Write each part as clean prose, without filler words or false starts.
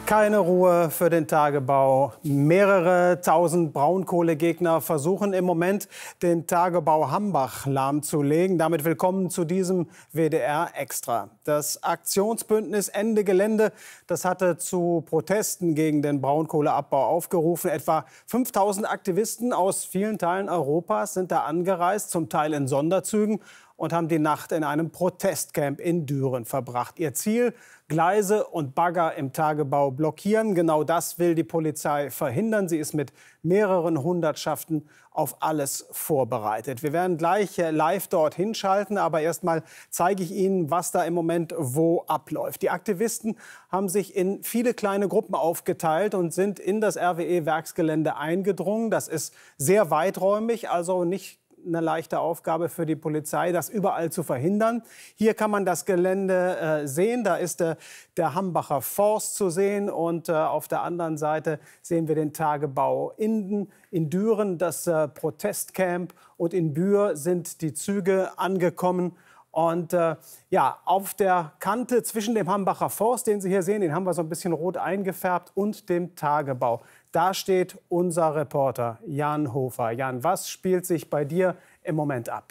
Keine Ruhe für den Tagebau. Mehrere tausend Braunkohlegegner versuchen im Moment, den Tagebau Hambach lahmzulegen. Damit willkommen zu diesem WDR Extra. Das Aktionsbündnis Ende Gelände, das hatte zu Protesten gegen den Braunkohleabbau aufgerufen. Etwa 5000 Aktivisten aus vielen Teilen Europas sind da angereist, zum Teil in Sonderzügen, und haben die Nacht in einem Protestcamp in Düren verbracht. Ihr Ziel: Gleise und Bagger im Tagebau blockieren. Genau das will die Polizei verhindern. Sie ist mit mehreren Hundertschaften auf alles vorbereitet. Wir werden gleich live dort hinschalten, aber erst mal zeige ich Ihnen, was da im Moment wo abläuft. Die Aktivisten haben sich in viele kleine Gruppen aufgeteilt und sind in das RWE-Werksgelände eingedrungen. Das ist sehr weiträumig, also nicht eine leichte Aufgabe für die Polizei, das überall zu verhindern. Hier kann man das Gelände sehen. Da ist der Hambacher Forst zu sehen. Und auf der anderen Seite sehen wir den Tagebau Inden. In Düren das Protestcamp. Und in Bühr sind die Züge angekommen. Und ja, auf der Kante zwischen dem Hambacher Forst, den Sie hier sehen, den haben wir so ein bisschen rot eingefärbt, und dem Tagebau, da steht unser Reporter Jan Hofer. Jan, was spielt sich bei dir im Moment ab?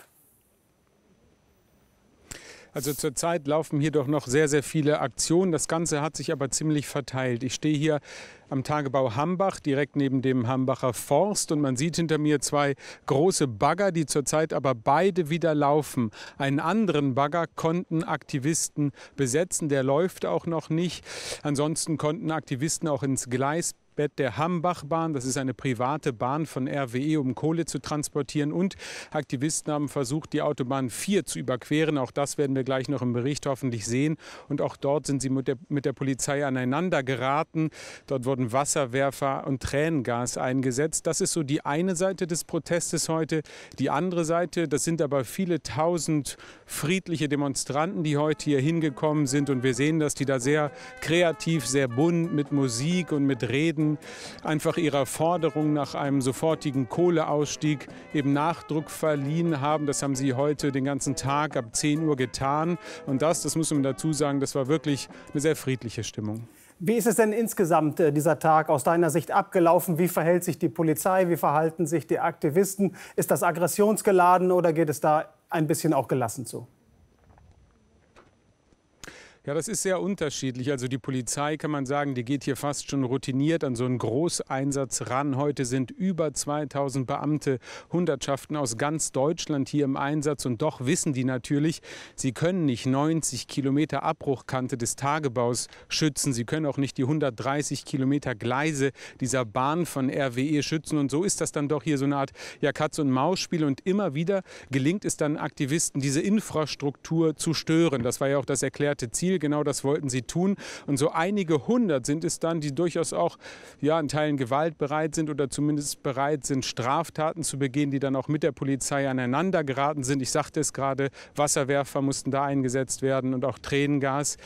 Also zurzeit laufen hier doch noch sehr, sehr viele Aktionen. Das Ganze hat sich aber ziemlich verteilt. Ich stehe hier am Tagebau Hambach, direkt neben dem Hambacher Forst. Und man sieht hinter mir zwei große Bagger, die zurzeit aber beide wieder laufen. Einen anderen Bagger konnten Aktivisten besetzen, der läuft auch noch nicht. Ansonsten konnten Aktivisten auch ins Gleisbett der Hambachbahn, das ist eine private Bahn von RWE, um Kohle zu transportieren. Und Aktivisten haben versucht, die Autobahn 4 zu überqueren. Auch das werden wir gleich noch im Bericht hoffentlich sehen. Und auch dort sind sie mit der Polizei aneinander geraten. Dort wurden Wasserwerfer und Tränengas eingesetzt. Das ist so die eine Seite des Protestes heute. Die andere Seite, das sind aber viele tausend friedliche Demonstranten, die heute hier hingekommen sind. Und wir sehen, dass die da sehr kreativ, sehr bunt mit Musik und mit Reden einfach ihrer Forderung nach einem sofortigen Kohleausstieg eben Nachdruck verliehen haben. Das haben sie heute den ganzen Tag ab 10 Uhr getan. Und das muss man dazu sagen, das war wirklich eine sehr friedliche Stimmung. Wie ist es denn insgesamt dieser Tag aus deiner Sicht abgelaufen? Wie verhält sich die Polizei? Wie verhalten sich die Aktivisten? Ist das aggressionsgeladen oder geht es da ein bisschen auch gelassen zu? Ja, das ist sehr unterschiedlich. Also die Polizei, kann man sagen, die geht hier fast schon routiniert an so einen Großeinsatz ran. Heute sind über 2000 Beamte, Hundertschaften aus ganz Deutschland hier im Einsatz. Und doch wissen die natürlich, sie können nicht 90 Kilometer Abbruchkante des Tagebaus schützen. Sie können auch nicht die 130 Kilometer Gleise dieser Bahn von RWE schützen. Und so ist das dann doch hier so eine Art Katz-und-Maus-Spiel. Und immer wieder gelingt es dann Aktivisten, diese Infrastruktur zu stören. Das war ja auch das erklärte Ziel. Genau das wollten sie tun. Und so einige hundert sind es dann, die durchaus auch in Teilen gewaltbereit sind oder zumindest bereit sind, Straftaten zu begehen, die dann auch mit der Polizei aneinander geraten sind. Ich sagte es gerade, Wasserwerfer mussten da eingesetzt werden und auch Tränengas.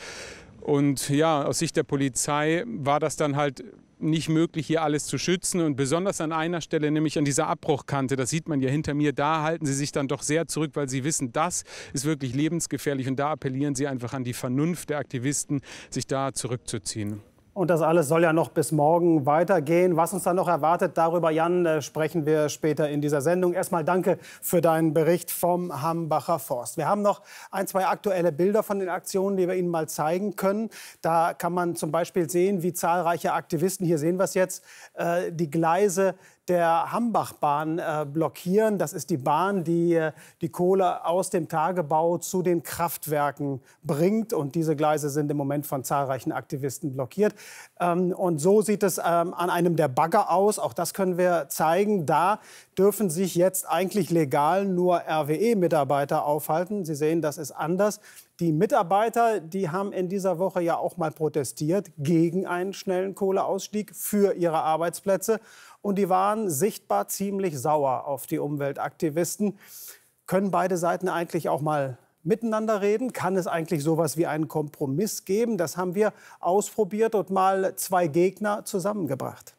Und ja, aus Sicht der Polizei war das dann halt nicht möglich, hier alles zu schützen. Und besonders an einer Stelle, nämlich an dieser Abbruchkante, das sieht man ja hinter mir, da halten sie sich dann doch sehr zurück, weil sie wissen, das ist wirklich lebensgefährlich. Und da appellieren sie einfach an die Vernunft der Aktivisten, sich da zurückzuziehen. Und das alles soll ja noch bis morgen weitergehen. Was uns dann noch erwartet, darüber, Jan, sprechen wir später in dieser Sendung. Erstmal danke für deinen Bericht vom Hambacher Forst. Wir haben noch ein, zwei aktuelle Bilder von den Aktionen, die wir Ihnen mal zeigen können. Da kann man zum Beispiel sehen, wie zahlreiche Aktivisten, hier sehen wir es jetzt, die Gleise der Hambachbahn blockieren. Das ist die Bahn, die die Kohle aus dem Tagebau zu den Kraftwerken bringt. Und diese Gleise sind im Moment von zahlreichen Aktivisten blockiert. Und so sieht es an einem der Bagger aus. Auch das können wir zeigen. Da dürfen sich jetzt eigentlich legal nur RWE-Mitarbeiter aufhalten. Sie sehen, das ist anders. Die Mitarbeiter, die haben in dieser Woche ja auch mal protestiert gegen einen schnellen Kohleausstieg für ihre Arbeitsplätze. Und die waren sichtbar ziemlich sauer auf die Umweltaktivisten. Können beide Seiten eigentlich auch mal miteinander reden? Kann es eigentlich sowas wie einen Kompromiss geben? Das haben wir ausprobiert und mal zwei Gegner zusammengebracht.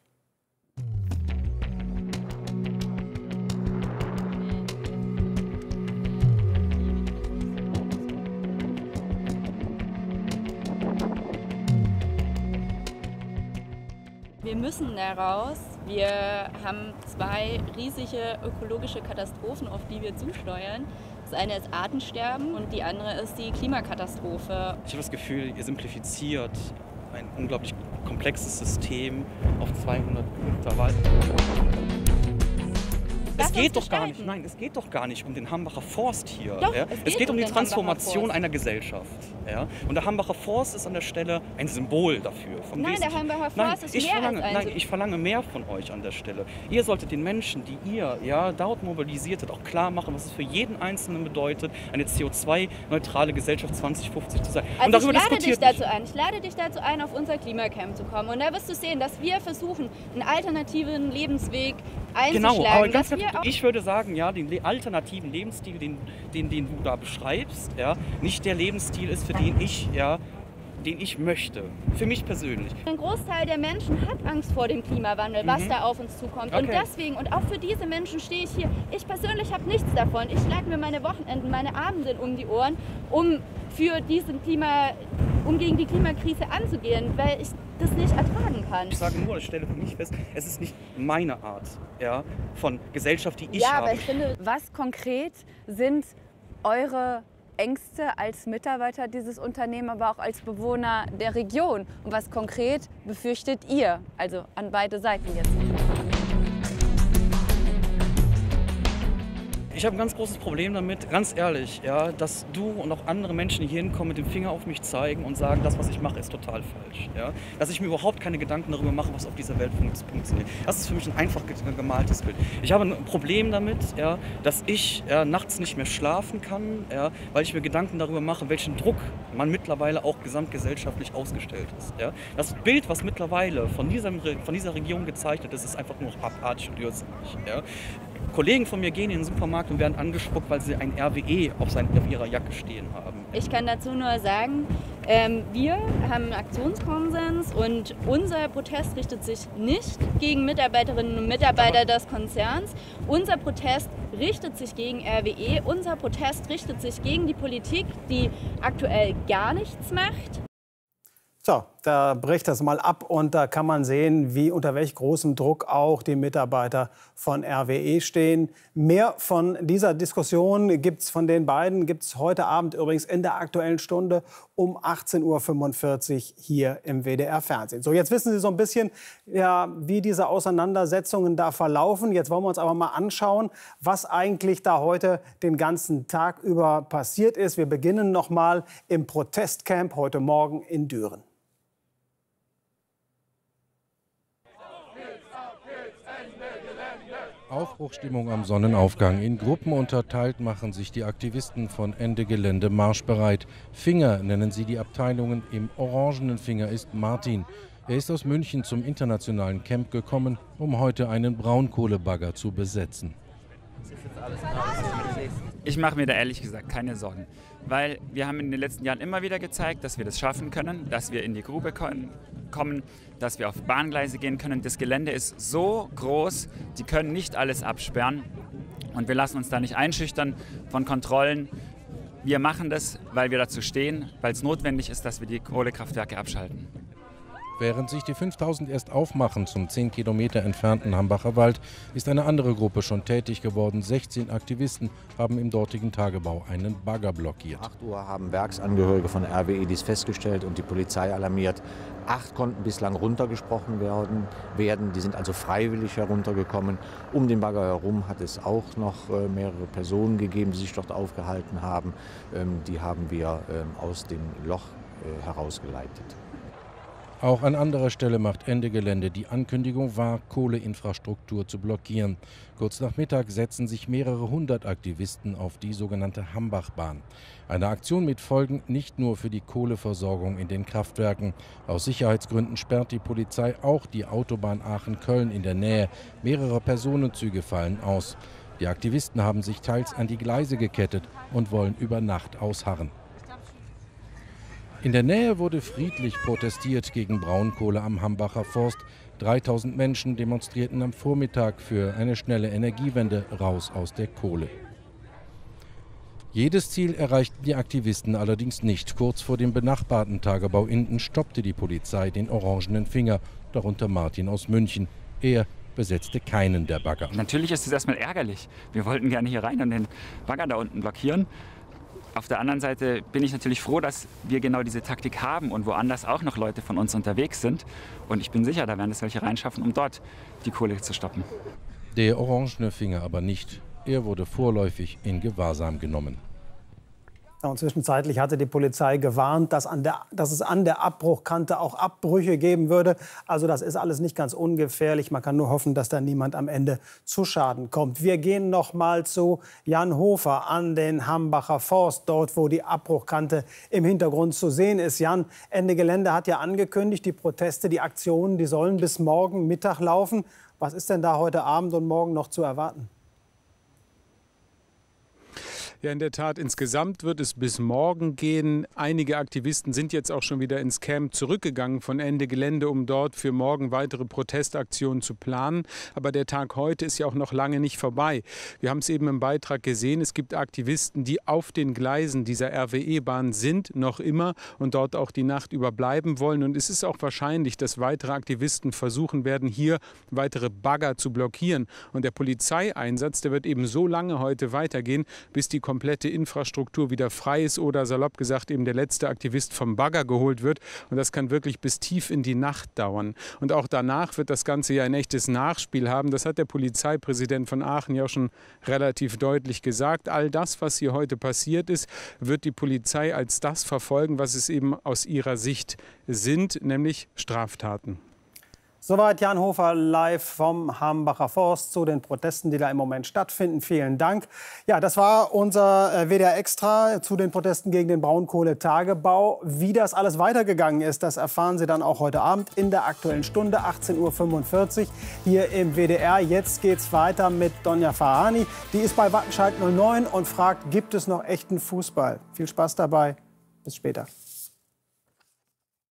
Wir müssen da raus. Wir haben 2 riesige ökologische Katastrophen, auf die wir zusteuern. Das eine ist Artensterben und die andere ist die Klimakatastrophe. Ich habe das Gefühl, ihr simplifiziert ein unglaublich komplexes System auf 200 Hektar Wald. Es geht doch gar nicht, nein, es geht doch gar nicht um den Hambacher Forst hier. Doch, ja? Es geht um die Transformation einer Gesellschaft. Ja? Und der Hambacher Forst ist an der Stelle ein Symbol dafür. Nein, der Hambacher Forst ist mehr als ein Nein, ich verlange mehr von euch an der Stelle. Ihr solltet den Menschen, die ihr dort mobilisiert habt, auch klar machen, was es für jeden Einzelnen bedeutet, eine CO2-neutrale Gesellschaft 2050 zu sein. Also und darüber ich lade dich dazu ein, auf unser Klimacamp zu kommen. Und da wirst du sehen, dass wir versuchen, einen alternativen Lebensweg einzuschlagen. Genau, aber ganz ich würde sagen, ja, den alternativen Lebensstil, den du da beschreibst, ja, nicht der Lebensstil ist, für den ich möchte. Für mich persönlich. Ein Großteil der Menschen hat Angst vor dem Klimawandel, was da auf uns zukommt. Okay. Und deswegen, und auch für diese Menschen stehe ich hier. Ich persönlich habe nichts davon. Ich schlage mir meine Wochenenden, meine Abende um die Ohren, um gegen die Klimakrise anzugehen, weil ich das nicht ertragen kann. Ich sage nur, ich stelle für mich fest, es ist nicht meine Art von Gesellschaft, die ich habe. Ja, aber ich finde, was konkret sind eure Ängste als Mitarbeiter dieses Unternehmens, aber auch als Bewohner der Region? Und was konkret befürchtet ihr, also an beide Seiten jetzt? Ich habe ein ganz großes Problem damit, ganz ehrlich, dass du und auch andere Menschen, die hier hinkommen, mit dem Finger auf mich zeigen und sagen, das, was ich mache, ist total falsch. Ja? Dass ich mir überhaupt keine Gedanken darüber mache, was auf dieser Welt funktioniert. Das ist für mich ein einfach gemaltes Bild. Ich habe ein Problem damit, dass ich nachts nicht mehr schlafen kann, weil ich mir Gedanken darüber mache, welchen Druck man mittlerweile auch gesamtgesellschaftlich ausgestellt ist. Ja? Das Bild, was mittlerweile von dieser Region gezeichnet ist, ist einfach nur abartig und irrsinnig. Ja? Kollegen von mir gehen in den Supermarkt und werden angespuckt, weil sie ein RWE auf ihrer Jacke stehen haben. Ich kann dazu nur sagen, wir haben einen Aktionskonsens und unser Protest richtet sich nicht gegen Mitarbeiterinnen und Mitarbeiter des Konzerns. Unser Protest richtet sich gegen RWE, unser Protest richtet sich gegen die Politik, die aktuell gar nichts macht. So, da bricht das mal ab und da kann man sehen, unter welch großem Druck auch die Mitarbeiter von RWE stehen. Mehr von dieser Diskussion gibt's von den beiden heute Abend übrigens in der Aktuellen Stunde um 18:45 Uhr hier im WDR-Fernsehen. So, jetzt wissen Sie so ein bisschen, wie diese Auseinandersetzungen da verlaufen. Jetzt wollen wir uns aber mal anschauen, was eigentlich da heute den ganzen Tag über passiert ist. Wir beginnen noch mal im Protestcamp heute Morgen in Düren. Aufbruchstimmung am Sonnenaufgang. In Gruppen unterteilt machen sich die Aktivisten von Ende Gelände marschbereit. Finger nennen sie die Abteilungen. Im orangenen Finger ist Martin. Er ist aus München zum internationalen Camp gekommen, um heute einen Braunkohlebagger zu besetzen. Ich mache mir da ehrlich gesagt keine Sorgen, weil wir haben in den letzten Jahren immer wieder gezeigt, dass wir das schaffen können, dass wir in die Grube kommen, dass wir auf Bahngleise gehen können. Das Gelände ist so groß, die können nicht alles absperren und wir lassen uns da nicht einschüchtern von Kontrollen. Wir machen das, weil wir dazu stehen, weil es notwendig ist, dass wir die Kohlekraftwerke abschalten. Während sich die 5000 erst aufmachen zum 10 Kilometer entfernten Hambacher Wald, ist eine andere Gruppe schon tätig geworden. 16 Aktivisten haben im dortigen Tagebau einen Bagger blockiert. 8 Uhr haben Werksangehörige von RWE dies festgestellt und die Polizei alarmiert. 8 konnten bislang runtergesprochen werden. Die sind also freiwillig heruntergekommen. Um den Bagger herum hat es auch noch mehrere Personen gegeben, die sich dort aufgehalten haben. Die haben wir aus dem Loch herausgeleitet. Auch an anderer Stelle macht Ende Gelände die Ankündigung wahr, Kohleinfrastruktur zu blockieren. Kurz nach Mittag setzen sich mehrere hundert Aktivisten auf die sogenannte Hambachbahn. Eine Aktion mit Folgen nicht nur für die Kohleversorgung in den Kraftwerken. Aus Sicherheitsgründen sperrt die Polizei auch die Autobahn Aachen-Köln in der Nähe. Mehrere Personenzüge fallen aus. Die Aktivisten haben sich teils an die Gleise gekettet und wollen über Nacht ausharren. In der Nähe wurde friedlich protestiert gegen Braunkohle am Hambacher Forst. 3000 Menschen demonstrierten am Vormittag für eine schnelle Energiewende raus aus der Kohle. Jedes Ziel erreichten die Aktivisten allerdings nicht. Kurz vor dem benachbarten Tagebau Inden stoppte die Polizei den orangenen Finger, darunter Martin aus München. Er besetzte keinen der Bagger. Natürlich ist es erstmal ärgerlich. Wir wollten gerne hier rein und den Bagger da unten blockieren. Auf der anderen Seite bin ich natürlich froh, dass wir genau diese Taktik haben und woanders auch noch Leute von uns unterwegs sind. Und ich bin sicher, da werden es welche reinschaffen, um dort die Kohle zu stoppen. Der orangene Finger aber nicht. Er wurde vorläufig in Gewahrsam genommen. Und zwischenzeitlich hatte die Polizei gewarnt, dass es an der Abbruchkante auch Abbrüche geben würde. Also das ist alles nicht ganz ungefährlich. Man kann nur hoffen, dass da niemand am Ende zu Schaden kommt. Wir gehen noch mal zu Jan Hofer an den Hambacher Forst, dort wo die Abbruchkante im Hintergrund zu sehen ist. Jan, Ende Gelände hat ja angekündigt, die Proteste, die Aktionen, die sollen bis morgen Mittag laufen. Was ist denn da heute Abend und morgen noch zu erwarten? Ja, in der Tat, insgesamt wird es bis morgen gehen. Einige Aktivisten sind jetzt auch schon wieder ins Camp zurückgegangen von Ende Gelände, um dort für morgen weitere Protestaktionen zu planen. Aber der Tag heute ist ja auch noch lange nicht vorbei. Wir haben es eben im Beitrag gesehen, es gibt Aktivisten, die auf den Gleisen dieser RWE-Bahn sind, noch immer, und dort auch die Nacht über bleiben wollen. Und es ist auch wahrscheinlich, dass weitere Aktivisten versuchen werden, hier weitere Bagger zu blockieren. Und der Polizeieinsatz, der wird eben so lange heute weitergehen, bis die komplette Infrastruktur wieder frei ist oder salopp gesagt eben der letzte Aktivist vom Bagger geholt wird. Und das kann wirklich bis tief in die Nacht dauern. Und auch danach wird das Ganze ja ein echtes Nachspiel haben. Das hat der Polizeipräsident von Aachen ja auch schon relativ deutlich gesagt. All das, was hier heute passiert ist, wird die Polizei als das verfolgen, was es eben aus ihrer Sicht sind, nämlich Straftaten. Soweit Jan Hofer live vom Hambacher Forst zu den Protesten, die da im Moment stattfinden. Vielen Dank. Ja, das war unser WDR Extra zu den Protesten gegen den Braunkohletagebau. Wie das alles weitergegangen ist, das erfahren Sie dann auch heute Abend in der Aktuellen Stunde, 18:45 Uhr hier im WDR. Jetzt geht's weiter mit Donja Farhani. Die ist bei Wattenscheid 09 und fragt, gibt es noch echten Fußball? Viel Spaß dabei. Bis später.